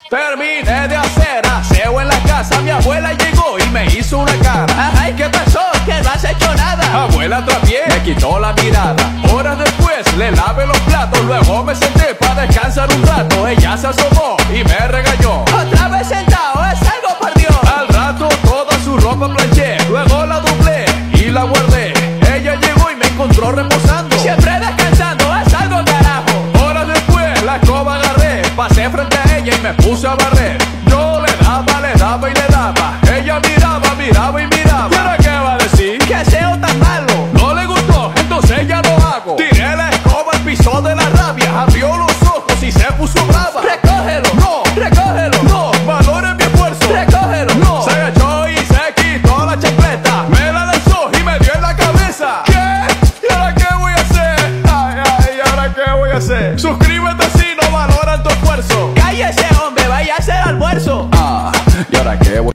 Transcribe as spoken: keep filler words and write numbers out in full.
Terminé de hacer aseo en la casa, mi abuela llegó y me hizo una cara. Ay, ¿qué pasó? Que no has hecho nada. Abuela trapié, me quitó la mirada. Horas después le lavé los platos, luego me senté para descansar un rato. Ella se asomó y me regañó. Otra vez sentado, es algo por Dios. Al rato toda su ropa planché, luego la doblé y la guardé. Ella llegó y me encontró reposando, Siempre descansando, es algo carajo. horas después la escoba agarré, pasé frente a ella y me puse a barrer. Yo le daba, le daba y le daba. Ella miraba, miraba y miraba. ¿Y ahora qué va a decir? ¿Qué aseo tan malo? No le gustó, entonces ya lo hago. Tiré la escoba al piso de la rabia, abrió los ojos y se puso brava. Recógelo, No, recógelo, no, valore mi esfuerzo. recógelo. No, se agachó y se quitó la chancleta, me la lanzó y me dio en la cabeza. ¿Qué? ¿Y ahora qué voy a hacer? Ay, ay, ¿y ahora qué voy a hacer? Suscríbete si no valoran tu esfuerzo. Cállese, hombre, vaya a hacer almuerzo. Ah, ¿y ahora qué voy